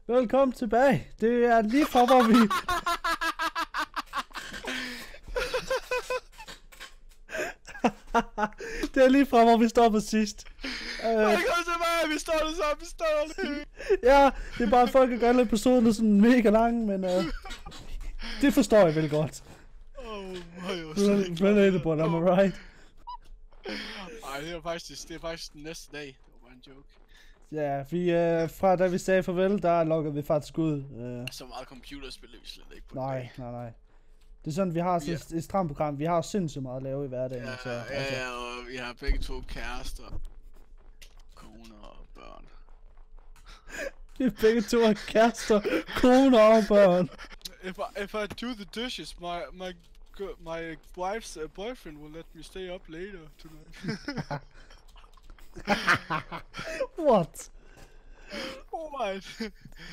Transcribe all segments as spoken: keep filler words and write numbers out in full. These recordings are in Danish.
Velkommen tilbage. Det er lige fra, hvor vi... Det er lige fra, hvor vi stoppede sidst. Velkommen tilbage, vi står det sammen, vi står det. Ja, det er bare, folk kan gøre episoden er sådan mega lang, men... Uh, det forstår jeg vel godt. Åh, my, Relatable, am I right? Ej, det er faktisk, det er faktisk den næste dag. Det var bare en joke. Ja, vi, uh, fra da vi sagde farvel, der loggede vi faktisk ud. Uh, Så meget computerspil er vi slet ikke på. nej, nej, nej. Det er sådan, vi har sådan et, et stramt program. Vi har sindssygt meget at lave i hverdagen. Ja, så, ja, altså. ja, og vi har begge to kærester. Koner og børn. Vi begge to har kærester, koner og børn. If I, if I do the dishes, my, my, my wife's uh, boyfriend will let me stay up later tonight. What? Alright.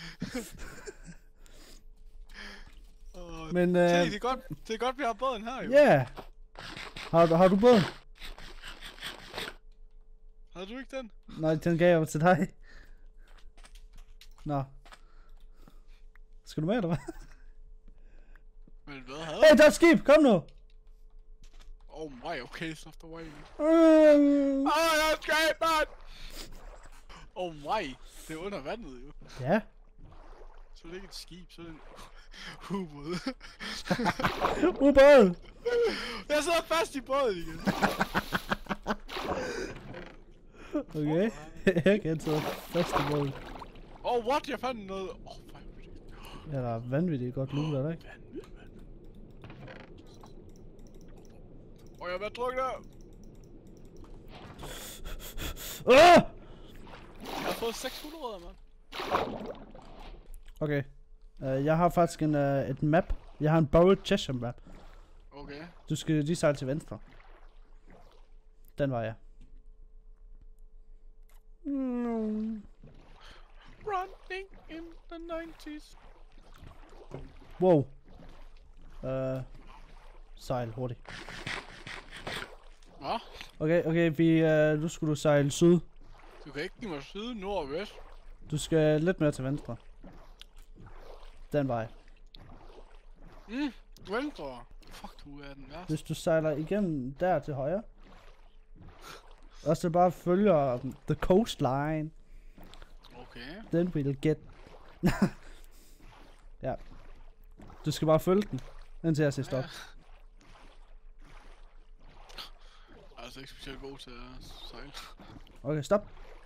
uh, Men, se, øh... det er godt, det er godt, vi har båden her, jo. Ja. Yeah. Har, du- har du båden? Har du ikke den? Nej, den gav jeg til dig. Nå. Skal du med, eller hvad? Men hvad havde Hey, der er et skib! Kom nu! Oh my, okay, så the way. Mm. Åh, jeg er skab, mand! Oh my, det er under vandet, jo. Ja. Så er det ikke et skib, så er det en ubåd. Ubåd! Jeg sidder fast i båden igen. Okay. Jeg kan tage fast i båden. Oh, what? Jeg fandt noget. Oh, fuck. Ja, der er vanvittigt godt loot, er der ikke? Åh, jeg er ved at drukke der. Ah! Jeg har fået seks hundrede, mand. Okay. Uh, jeg har faktisk en, uh, et map. Jeg har en Borrowed Cheshire map. Okay. Du skal lige sejle til venstre. Den var jeg. Mm. Running in the nineties. Wow. Uh, sejl hurtigt. Hvad? Okay, okay, vi, uh, nu skulle du sejle syd. Du kan ikke give mig syd, nord og vest. Du skal lidt mere til venstre. Den vej. Mm, venstre. Fuck, du er den værste. Hvis du sejler igennem der til højre. Og så bare følger um, the coastline. Okay. Then we'll get... Ja. Du skal bare følge den, indtil jeg siger stop. Ja. Jeg er altså ikke specielt god til at sejle. Okay, stop.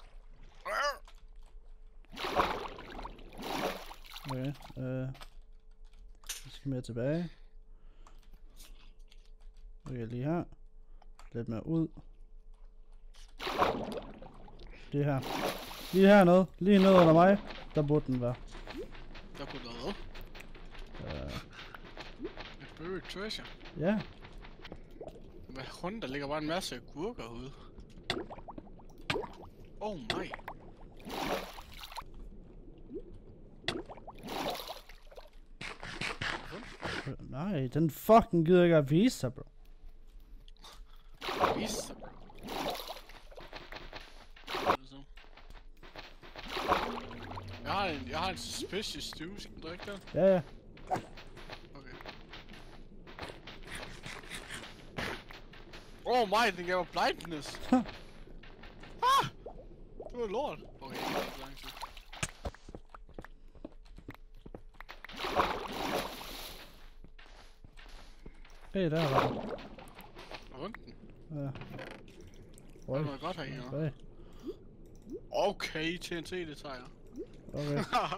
Okay, øh... Vi skal mere tilbage. Okay, lige her. Lidt mere ud. Lige her. Lige hernede. Lige nede under mig. Der burde den være. Der burde noget. Øh, Et buried treasure. ja. Hvad rundt, der ligger bare en masse agurker ude. Oh my. Nej, den fucking gider ikke at vise sig, bro. Vis sig, bro. Jeg har en, jeg har en suspicious stew, skal du drikke den? Ja, ja. Okay. Oh my, den gav mig blindness. Ah! Det var lort. Okay, det er ikke lang tid. Hey, der var den. Rundt den. Ja. Det var godt herinde. Okay. Okay, T N T det tager jeg. Okay.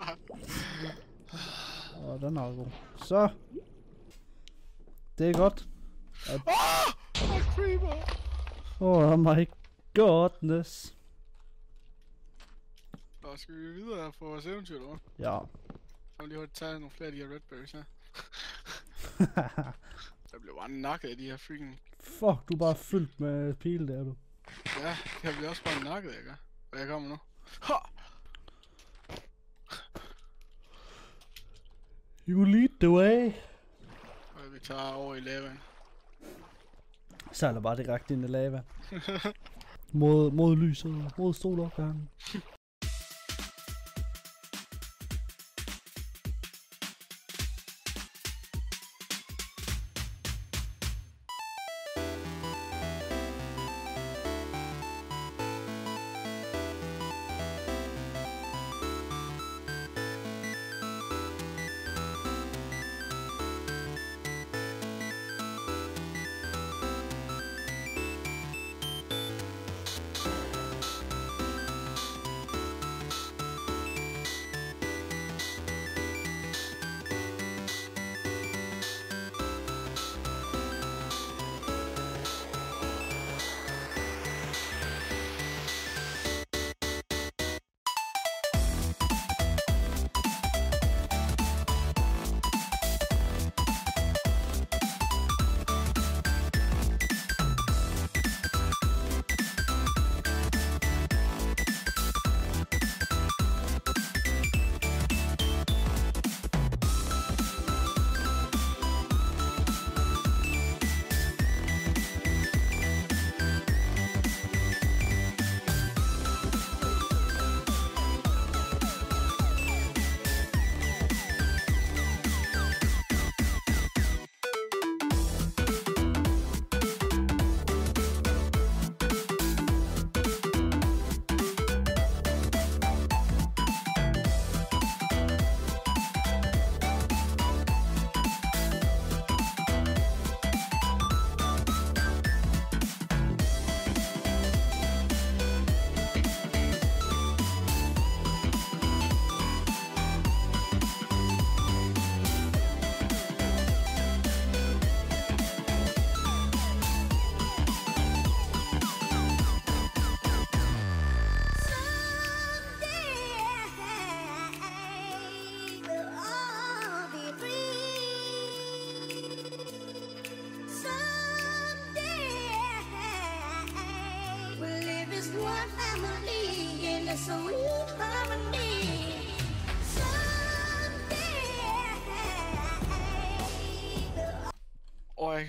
Åh, oh, den er god. Så. Det er godt. Åh! Oh, creeper! Oh my godness. Så skal vi videre for vores eventyr, eller hvad? Ja. Så vil lige hurtigt tage nogle flere af de her redberries her. Jeg blev bare nakket af de her freaking... Fuck, du er bare fyldt med pile der, du. Ja, jeg bliver også bare nakket, jeg gør. Og jeg kommer nu. Ha! You lead the way. Og vi tager over i lavaen. Sejler bare direkte ind i lava. mod, mod lyset, mod solopgangen.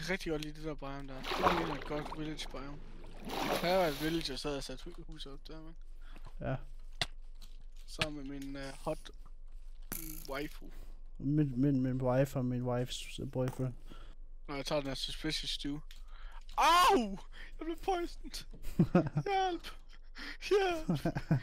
kan rigtig godt lide det der biome der. Det er et godt village biome. Her var et village, jeg sad og satte huset op der, man. Ja. Sammen med min uh, hot mm, waifu. Min, min, min wife og min wife's boyfriend. Når jeg tager den her suspicious stew. Au! Jeg blev poisoned! Hjælp! Hjælp!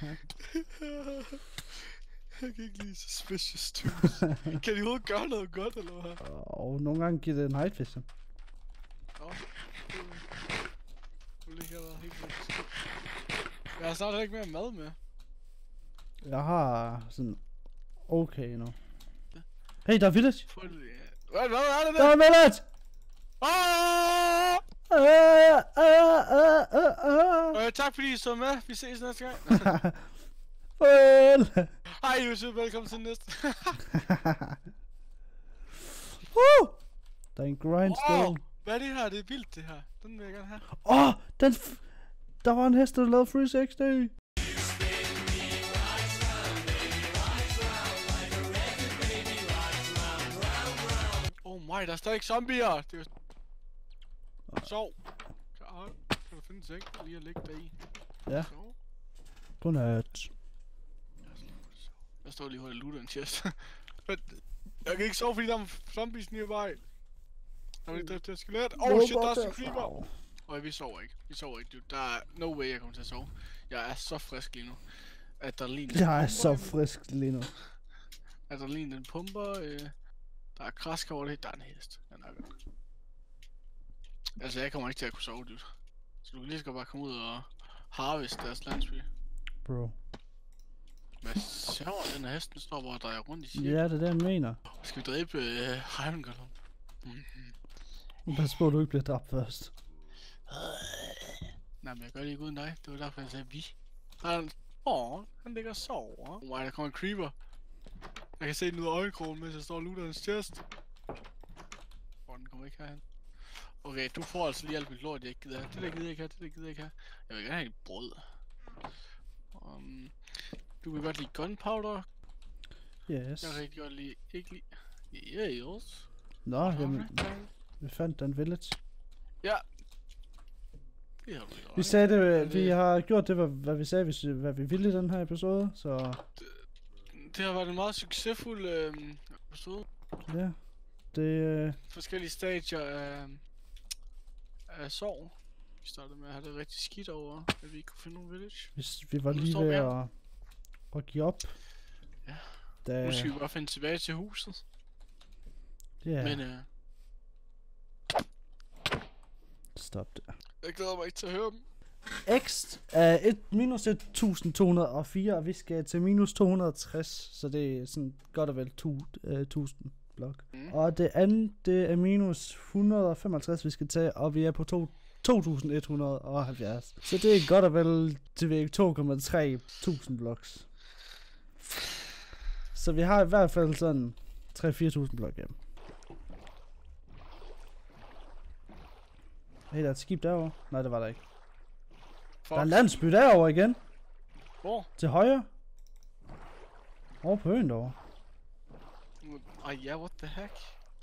Jeg kan ikke lide suspicious stews. Kan de overhovedet gøre noget godt, eller hvad? Og nogle gange giver det en night vision. Nå, det ville ikke have været helt vildt. Jeg har snart ikke mere mad med. Jeg har sådan okay nu. Hey, der er village! Hvad, hvad er det Der der? er village! Ah! Uh, uh, uh, uh, uh. Øh, tak fordi I så med. Vi ses næste gang. Farvel! Hej YouTube, velkommen til næste. Woo! Der er en grindstone. Wow, hvad er det her? Det er vildt det her. Den vil jeg gerne have. Åh, oh, den f der var en hest, der lavede tre sexty. Oh my, der er stadig zombier. Det er jo... Sov. Kan, kan du finde en seng lige at ligge der i? Ja. Sov. Godnat. Jeg står lige og looter en chest. Men jeg kan ikke sove, fordi der er zombies nearby. Der er ikke drift til skelet. Oh shit, der er så creeper. Og vi sover ikke. Vi sover ikke, dude. Der er no way, jeg kommer til at sove. Jeg er så frisk lige nu. Adrenalin. Jeg er så frisk lige nu. Adrenalin, den pumper. Øh, der er krask over det. Der er en hest. Jeg nakker. Altså, jeg kommer ikke til at kunne sove, dude. Så du kan lige så godt bare komme ud og harvest deres landsby. Bro. Hvad sjovt, den her hesten står bare og drejer rundt i cirkel. Ja, det er det, jeg mener. Skal vi dræbe øh, Heimengolum? Mm-hmm. Pas på, at du ikke bliver dræbt først. Nej, men jeg gør det ikke uden dig. Det var derfor, jeg sagde vi. Han... Åh, han ligger og sover. Oh my, der kommer en creeper. Jeg kan se den ud af øjenkrogen, mens jeg står og looter hans chest. Åh, oh, den kommer ikke herhen. Okay, du får altså lige alt mit lort, jeg ikke gider have. Det der gider jeg ikke have, det der gider jeg ikke have. Jeg vil gerne have et brød. Um, du kan godt lide gunpowder. Yes. Jeg kan rigtig godt lide... Ikke lide... Yes. Nå, jamen, vi fandt den village. Ja. Det har vi Vi godt. sagde det, vi har gjort det, hvad, hvad vi sagde, hvis, hvad vi ville i den her episode, så... Det, det har været en meget succesfuld øh, episode. Ja, det... Øh... Forskellige stadier af, af sorg. Vi startede med at have det rigtig skidt over, at vi ikke kunne finde nogen village. Hvis vi var Nu lige står ved vi at, at give op. Ja. Da... Nu skal vi bare finde tilbage til huset. Ja, Men øh, stop det. jeg glæder mig ikke til at høre dem. X er et, minus et tusind to hundrede og fire, og vi skal til minus to hundrede og tres, så det er sådan godt og vel to, uh, tusind blok. Mm. Og det andet, det er minus et hundrede og femoghalvtreds, vi skal tage, og vi er på to, to tusind et hundrede og halvfjerds. Så det er godt og vel til to komma tre tusind bloks. Så vi har i hvert fald sådan tre til fire tusind blok hjem. Hey, der er et skib derovre. Nej, det var der ikke. Fuck. Der er en landsby derovre igen. Hvor? Til højre. Over på øen derovre. Ej ja, what the heck?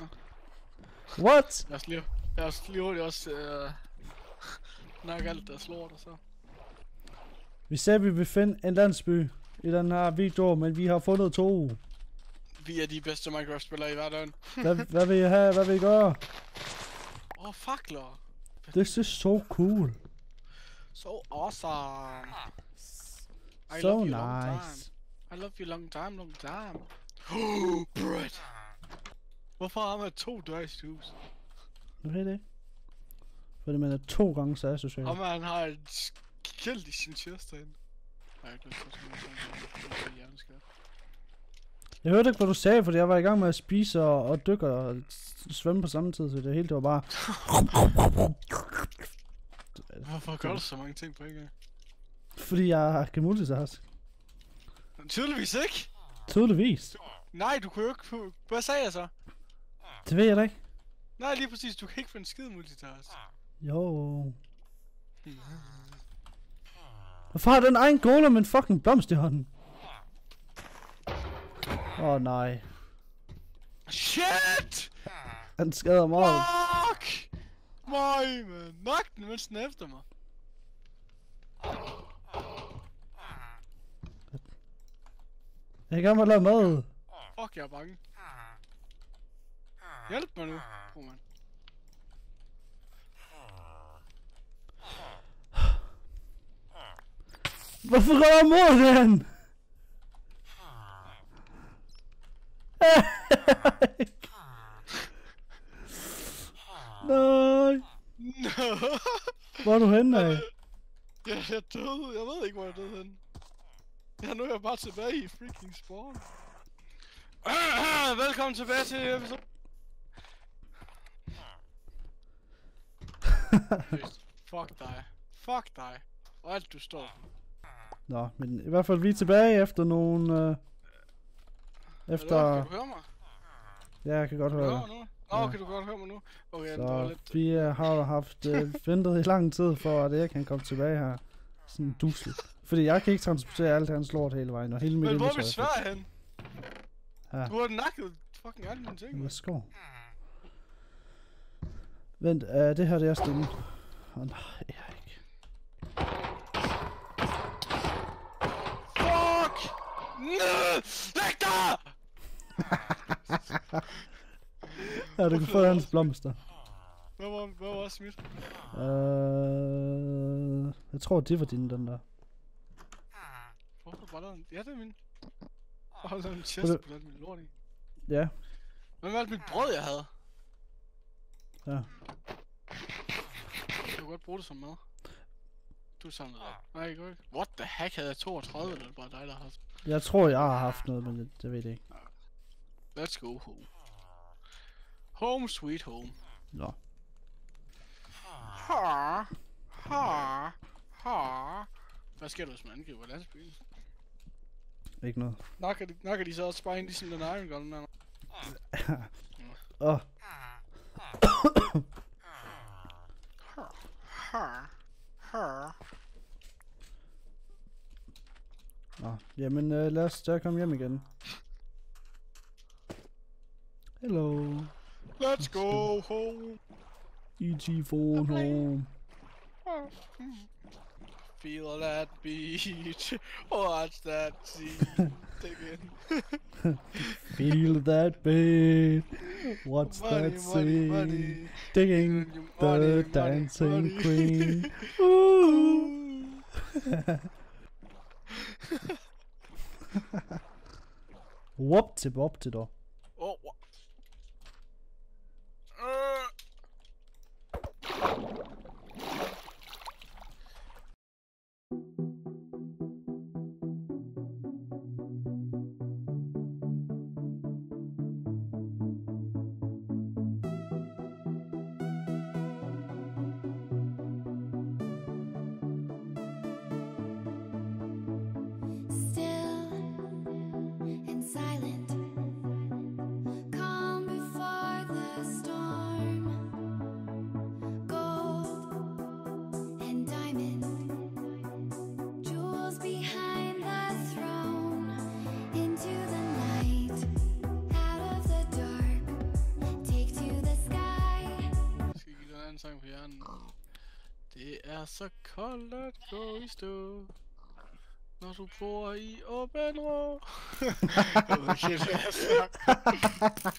What? Jeg også lige, jeg også lige hurtigt også øh, nok alt der slår og så. Vi sagde, at vi vil finde en landsby i den her video, men vi har fundet to. Vi er de bedste Minecraft-spillere i verden. Hvad, hvad vil I have? Hvad vil I gøre? Åh, oh, fakler. This is so cool. So awesome. I So love you long time. nice. I love you long time, long time. Oh, bread. Hvorfor har man to døre i sit hus? Nu ved det ikke. Fordi man er to gange så asocial. Og man har et skilt i sin chest derinde. Jeg har ikke lyst til at sådan noget hjerneskab. Jeg hørte ikke, hvad du sagde, fordi jeg var i gang med at spise og, og dykke og svømme på samme tid, så det hele det var bare... Hvorfor gør du så mange ting på en gang? Fordi jeg kan multitask. Tydeligvis ikke. Tydeligvis. Nej, du kunne jo ikke... Hvad sagde jeg så? Det ved jeg da ikke. Nej, lige præcis. Du kan ikke få en skid multitask. Jo. Hvorfor har den egen golem en fucking blomst i hånden? Åh oh, nej. Shit! Han skader mig. Fuck! Møj, man. Nok den, mens den er efter mig. Jeg er i gang med at lave mad. Fuck, jeg er bange. Hjælp mig nu, bro, man. Hvorfor går jeg mod den? Nej. No. Hvor er du henne af? Jeg, jeg døde. Jeg ved ikke, hvor jeg døde henne. Ja, nu er jeg bare tilbage i freaking spawn. Velkommen tilbage til episode. Fuck dig. Fuck dig. Og alt du står. Nå, men i hvert fald vi er tilbage efter nogle... Øh, efter... Kan du høre mig? Ja, jeg kan godt Kan du høre høre dig. mig nu? Nå, Ja. kan du godt høre mig nu? Okay, det var Så lidt... vi øh, har jo haft øh, ventet i lang tid for, at jeg kan komme tilbage her. Sådan dusel. Fordi jeg kan ikke transportere alt hans lort hele vejen, og hele mit Men hvor er inventory vi svær hen? her. Du har nakket fucking alle mine ting. Værsgo. Vent, øh, det her det er stille. Åh oh, nej, jeg er ikke. Fuck! Nød! Læg dig! Ja, du kan få hans blomster. Hvad var, hvad var smidt? Øh, jeg tror, det var dine, den der. Hvorfor var der en... Ja, det er min. Og der er en chest på den min lort i. Ja. Hvad var alt mit brød, jeg havde? Ja. Jeg kan godt bruge det som mad. Du samlede det. Nej, jeg ikke. What the heck, havde jeg toogtredive, eller bare dig, der har haft? Jeg tror, jeg har haft noget, men jeg, jeg ved det ikke. Let's go home. Home sweet home. Nå. Ha. Ha. Ha. Hvad sker der, hvis man angriber landsbyen? Ikke noget. Nakker de, nakker de så også bare ind i sådan en Iron Golem der? Åh. Oh. Ha. Ha. Nå, jamen øh, lad os da komme hjem igen. Hello. Let's go home. E T phone home. Feel that beach. Watch that sea. Dig in. Feel that beat. What's Money, that money, sea? money. Digging the Money, dancing money. queen. Ooh. Whoop til bop til dog. Oh, what? Uh. Sang på hjernen. Det er så koldt at gå i stå, når du bor i åben rå. Jeg ved ikke helt, hvad jeg snakker.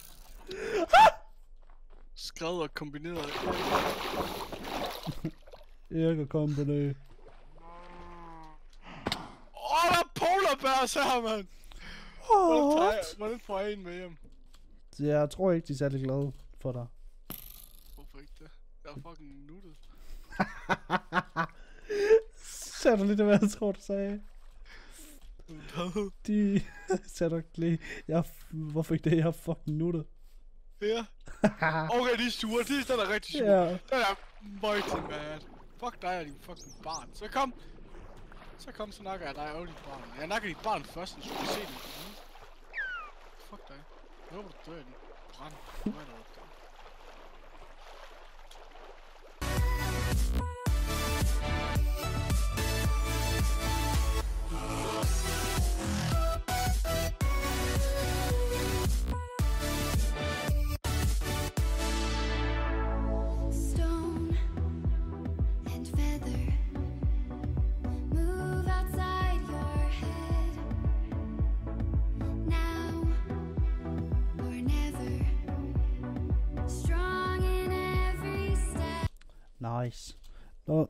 Skrevet og kombineret. Erik og company. Åh, oh, der er polar bears her, mand! Hvordan får jeg en med hjem? Jeg tror ikke, de er særlig glade for dig. Hvorfor ikke det? Jeg er fucking nuttet. Ser du lige, hvad jeg tror, du sagde? Hvad? De... Ser du ikke lige? Jeg... Hvorfor ikke det? Jeg er fucking nuttet. Ja. Okay, de er sure. De er der rigtig sure. Ja. Den er mighty bad. Fuck dig og din fucking barn. Så kom. Så kom, så nakker jeg dig og dit barn. Jeg nakker dit barn først, så du kan se det. Fuck dig. Jeg håber, du dør i den brand. Hvad er der opdaget? Stone Nice. Nå.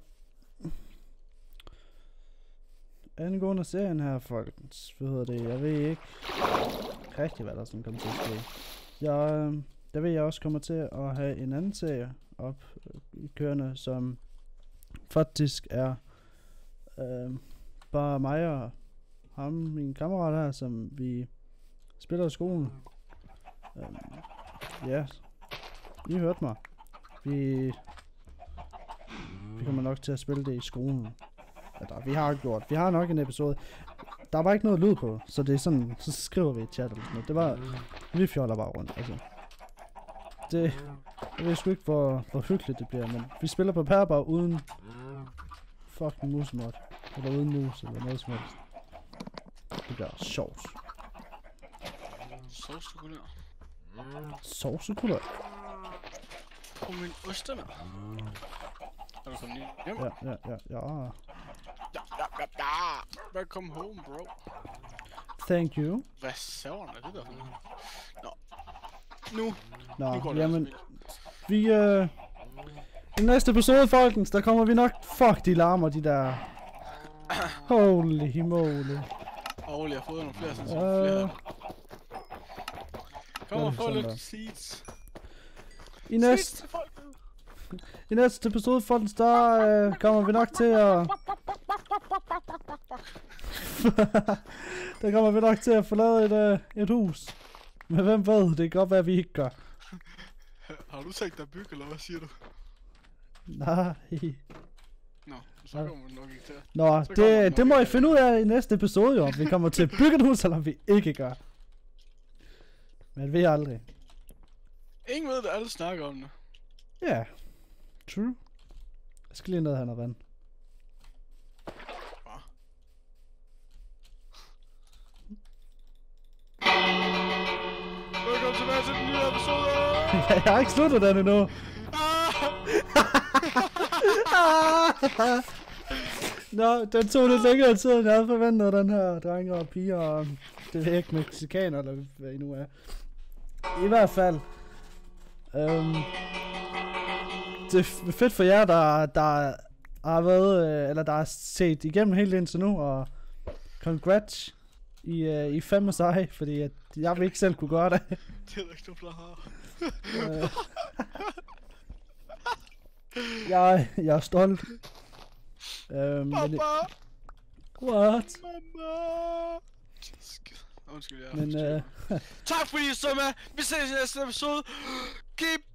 Angående serien her, folkens, hvad hedder det, jeg ved ikke rigtig, hvad der sådan kommer til at ske. Jeg, øh, der ved jeg også kommer til at have en anden serie op i kørende, som faktisk er øh, bare mig og ham, min kammerat her, som vi spiller i skolen. Øh, ja, I hørte mig. Vi, vi kommer nok til at spille det i skolen. Eller, vi har gjort. Vi har nok en episode. Der var ikke noget lyd på, så det er sådan, så skriver vi i chat eller sådan noget. Det var, vi fjoller bare rundt, altså. Det, jeg ved sgu ikke, hvor, hvor hyggeligt det bliver, men vi spiller på pærbar uden fucking musemod. Eller uden mus, eller noget som helst. Det bliver sjovt. Sovskulør. Sovsekulør? På min ostemad. Er du kommet hjem? Ja, ja, ja, ja. Ja, ja, ja, ja. Welcome home, bro. Thank you. Hvad savner er det der? Nå. Nu. Nå, nu går det jamen, altså vi øh... i næste episode, folkens, der kommer vi nok... Fuck, de larmer, de der... Holy moly. Åh, jeg har fået nogle flere, sådan Øh... flere. Kom og det få sådan lidt der. seeds. I næste... I næste episode, folkens, der øh, kommer vi nok til at... der kommer vi nok til at få lavet et, øh, et hus. Men hvem ved, det kan godt være, at vi ikke gør. Har du tænkt dig at bygge, eller hvad siger du? Nej. Nå, så kommer vi nok ikke til. Nå, kommer vi det, nok det må I ikke finde ud af i næste episode, jo. Om vi kommer til at bygge et hus, eller om vi ikke gør. Men vi aldrig. Ingen ved det, alle snakker om det. Ja. Yeah. True. Jeg skal lige ned og have noget vand. Velkommen tilbage til den nye episode! Jeg har ikke sluttet den endnu. Nå, den tog lidt længere tid, end jeg havde forventet, den her drenge og piger og det er ikke mexikaner, eller hvad I nu er. I hvert fald. Øhm, det er fedt for jer, der, der har været, eller der har set igennem helt indtil nu, og congrats. I, uh, I er fandme seje, fordi at jeg vil ikke selv kunne gøre det. Det er der ikke nogen, der har. øh, jeg, jeg er stolt. Øhm, Papa! men, what? Mamma! Undskyld, jeg Men, øh, Tak fordi I så med. Vi ses i næste episode. Keep